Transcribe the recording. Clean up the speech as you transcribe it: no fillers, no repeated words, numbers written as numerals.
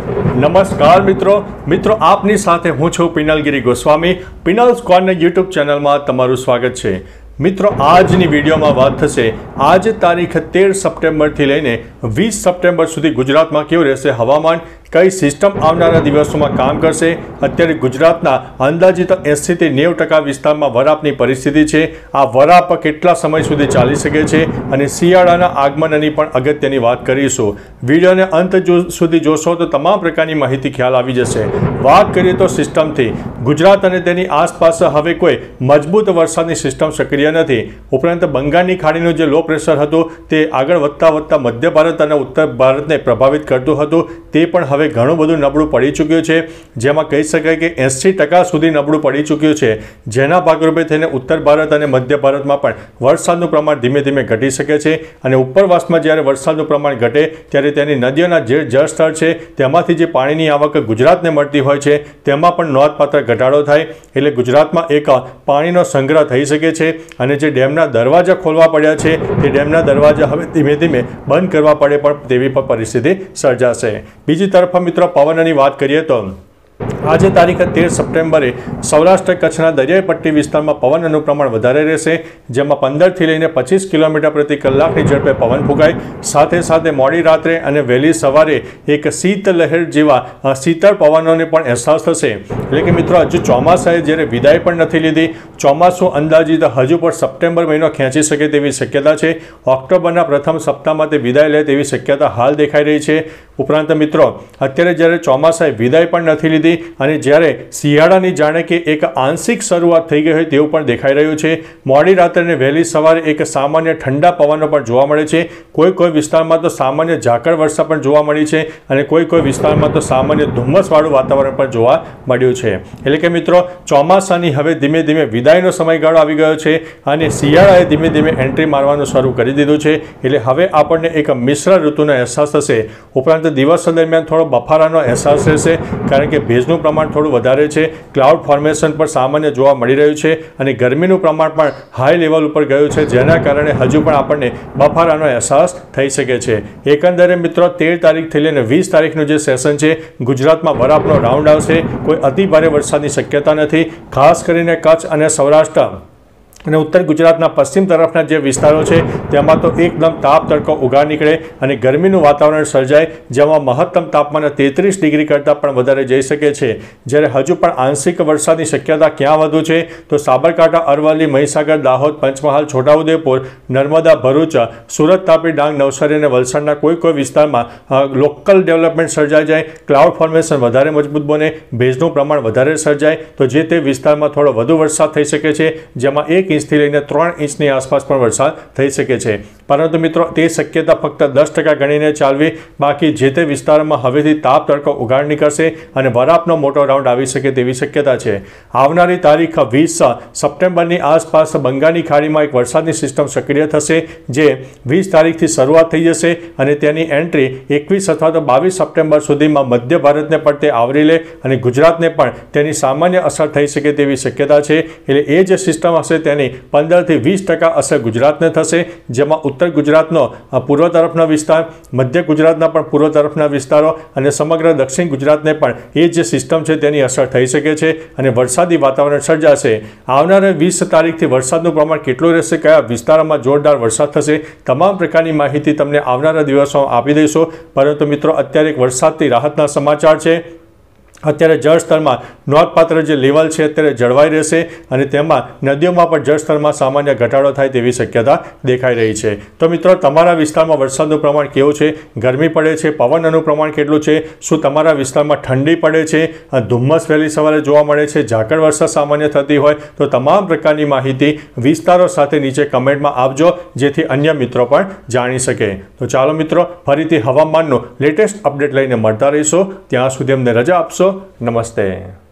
નમસ્કાર મિત્રો આપની સાથે હું છું પિનલગીરી ગોસ્વામી। પિનલ્સ કોર્નર યુટ્યુબ ચેનલમાં તમારું સ્વાગત છે। મિત્રો આજની વિડીયોમાં વાત થશે આજ તારીખ 13 સપ્ટેમ્બરથી લઈને 20 સપ્ટેમ્બર સુધી ગુજરાતમાં કેવું રહેશે હવામાન, કઈ સિસ્ટમ આવનારા દિવસોમાં કામ કરશે, અત્યારે ગુજરાતના અંદાજિત 80 થી 90% વિસ્તારમાં વરાપની પરિસ્થિતિ છે, આ વરાપ કેટલા સમય સુધી ચાલી શકે છે અને શિયાળાના આગમનની પણ અગત્યની વાત કરીશું। વિડીયોને અંત સુધી જોશો તો તમામ પ્રકારની માહિતી ખ્યાલ આવી જશે। વાત કરીએ તો સિસ્ટમથી, ગુજરાત અને તેની આસપાસ હવે કોઈ મજબૂત વરસાદની સિસ્ટમ સક્રિય નથી। ઉપરાંત બંગાળની ખાડીનું જે લો પ્રેશર હતું તે આગળ વધતા મધ્ય ભારત અને ઉત્તર ભારતને પ્રભાવિત કરતું હતું, તે પણ હવે ઘણું બધું નબળું પડી ચૂક્યું છે, જેમાં કહી શકાય કે 80% સુધી નબળું પડી ચૂક્યું છે, જેના ભાગરૂપે થઈને ઉત્તર ભારત અને મધ્ય ભારતમાં પણ વરસાદનું પ્રમાણ ધીમે ધીમે ઘટી શકે છે અને ઉપરવાસમાં જ્યારે વરસાદનું પ્રમાણ ઘટે ત્યારે તેની નદીઓના જે જળસ્તર છે તેમાંથી જે પાણીની આવક ગુજરાતને મળતી હોય છે તેમાં પણ નોંધપાત્ર ઘટાડો થાય, એટલે ગુજરાતમાં એક પાણીનો સંગ્રહ થઈ શકે છે અને જે ડેમના દરવાજા ખોલવા પડ્યા છે તે ડેમના દરવાજા હવે ધીમે ધીમે બંધ કરવા પડે પણ તેવી પણ પરિસ્થિતિ સર્જાશે। બીજી તરફ મિત્રો પવનની વાત કરીએ તો આજે તારીખ 13 સપ્ટેમ્બરે સૌરાષ્ટ્ર કચ્છના દરિયાઈ પટ્ટી વિસ્તારમાં પવનનું પ્રમાણ વધારે રહેશે, જેમાં 15 થી લઈને 25 કિલોમીટર પ્રતિ કલાકની ઝડપે પવન ફૂંકાય, સાથે સાથે મોડી રાત્રે અને વહેલી સવારે એક શીત લહેર જેવા શીતળ પવનોને પણ અહેસાસ થશે। એટલે કે મિત્રો હજુ ચોમાસાએ જ્યારે વિદાય પણ નથી લીધી, ચોમાસું અંદાજિત હજુ પણ સપ્ટેમ્બર મહિનો ખેંચી શકે તેવી શક્યતા છે, ઓક્ટોબરના પ્રથમ સપ્તાહમાં તે વિદાય લે તેવી શક્યતા હાલ દેખાઈ રહી છે। ઉપરાંત મિત્રો અત્યારે જ્યારે ચોમાસાએ વિદાય પણ નથી લીધી અને જ્યારે શિયાળાની જાણે કે એક આંશિક શરૂઆત થઈ ગઈ હોય તેવું પણ દેખાઈ રહ્યું છે, મોડી રાત્રે અને વહેલી સવારે એક સામાન્ય ઠંડા પવનો પણ જોવા મળે છે, કોઈ વિસ્તારમાં તો સામાન્ય ઝાકળ વર્ષા પણ જોવા મળી છે અને કોઈ વિસ્તારમાં તો સામાન્ય ધુમ્મસવાળું વાતાવરણ પણ જોવા મળ્યું છે। એટલે કે મિત્રો ચોમાસાની હવે ધીમે ધીમે વિદાયનો સમયગાળો આવી ગયો છે અને શિયાળાએ ધીમે ધીમે એન્ટ્રી મારવાનું શરૂ કરી દીધું છે, એટલે હવે આપણને એક મિશ્ર ઋતુનો અહેસાસ થશે। ઉપરાંત દિવસો દરમિયાન થોડો બફારાનો અહેસાસ રહેશે કારણ કે ભેજનું પ્રમાણ થોડું વધારે છે, ક્લાઉડ ફોર્મેશન પણ સામાન્ય જોવા મળી રહ્યું છે અને ગરમીનું પ્રમાણ પણ હાઈ લેવલ ઉપર ગયું છે, જેના કારણે હજુ પણ આપણને બફારાનો અહેસાસ થઈ શકે છે। એકંદરે મિત્રો 13 તારીખથી લઈને 20 તારીખનું જે સેશન છે ગુજરાતમાં વરાપનો રાઉન્ડ આવશે, કોઈ અતિ ભારે વરસાદની શક્યતા નથી, ખાસ કરીને કચ્છ અને સૌરાષ્ટ્ર અને ઉત્તર ગુજરાતના પશ્ચિમ તરફના જે વિસ્તારો છે તેમાં તો એકદમ તાપ તડકો ઉગાર નીકળે અને ગરમીનું વાતાવરણ સર્જાય, જેમાં મહત્તમ તાપમાન 33 ડિગ્રી કરતાં પણ વધારે જઈ શકે છે। જ્યારે હજુ પણ આંશિક વરસાદની શક્યતા ક્યાં વધુ છે તો સાબરકાંઠા, અરવલ્લી, મહીસાગર, દાહોદ, પંચમહાલ, છોટાઉદેપુર, નર્મદા, ભરૂચ, સુરત, તાપી, ડાંગ, નવસારી અને વલસાડના કોઈ વિસ્તારમાં લોકલ ડેવલપમેન્ટ સર્જાઈ જાય, ક્લાઉડ ફોર્મેશન વધારે મજબૂત બને, ભેજનું પ્રમાણ વધારે સર્જાય તો જે તે વિસ્તારમાં થોડો વધુ વરસાદ થઈ શકે છે, જેમાં 1 ઇંચથી લઈને 3 ઇંચની આસપાસ પણ વરસાદ થઈ શકે છે। પરંતુ મિત્રો તે શક્યતા ફક્ત 10% ગણીને ચાલવી, બાકી જે તે વિસ્તારમાં હવેથી તાપ તડકો ઉગાડ નીકળશે અને વરાપનો મોટો રાઉન્ડ આવી શકે તેવી શક્યતા છે। આવનારી તારીખ 20 સપ્ટેમ્બરની આસપાસ બંગાળની ખાડીમાં એક વરસાદની સિસ્ટમ સક્રિય થશે, જે 20 તારીખથી શરૂઆત થઈ જશે અને તેની એન્ટ્રી 21 અથવા તો 22 સપ્ટેમ્બર સુધીમાં મધ્ય ભારતને પણ તે આવરી લે અને ગુજરાતને પણ તેની સામાન્ય અસર થઈ શકે તેવી શક્યતા છે। એટલે એ જે સિસ્ટમ હશે તેની 15 થી 20% અસર ગુજરાતને થશે, જેમાં ઉત્તર ગુજરાતનો પૂર્વ તરફનો વિસ્તાર, મધ્ય ગુજરાતના પણ પૂર્વ તરફના વિસ્તારો અને સમગ્ર દક્ષિણ ગુજરાતને પણ એ જે સિસ્ટમ છે તેની અસર થઈ શકે છે અને વરસાદી વાતાવરણ સર્જાશે। આવનારા 20 તારીખથી વરસાદનું પ્રમાણ કેટલું રહેશે, કયા વિસ્તારોમાં જોરદાર વરસાદ થશે, તમામ પ્રકારની માહિતી તમને આવનારા દિવસોમાં આપી દઈશું। પરંતુ મિત્રો અત્યારે એક વરસાદથી રાહતના સમાચાર છે, અત્યારે જળસ્તરમાં નોંધપાત્ર જે લેવલ છે અત્યારે જળવાઈ રહેશે અને તેમાં નદીઓમાં પણ જળસ્તરમાં સામાન્ય ઘટાડો થાય તેવી શક્યતા દેખાઈ રહી છે। તો મિત્રો તમારા વિસ્તારમાં વરસાદનું પ્રમાણ કેવું છે, ગરમી પડે છે, પવનનું પ્રમાણ કેટલું છે, શું તમારા વિસ્તારમાં ઠંડી પડે છે, ધુમ્મસ વહેલી સવારે જોવા મળે છે, ઝાકળ વર્ષા સામાન્ય થતી હોય તો તમામ પ્રકારની માહિતી વિસ્તારો સાથે નીચે કમેન્ટમાં આપજો, જેથી અન્ય મિત્રો પણ જાણી શકે। તો ચાલો મિત્રો ફરીથી હવામાનનું લેટેસ્ટ અપડેટ લઈને મળતા રહીશું, ત્યાં સુધી અમને રજા આપશો। નમસ્તે।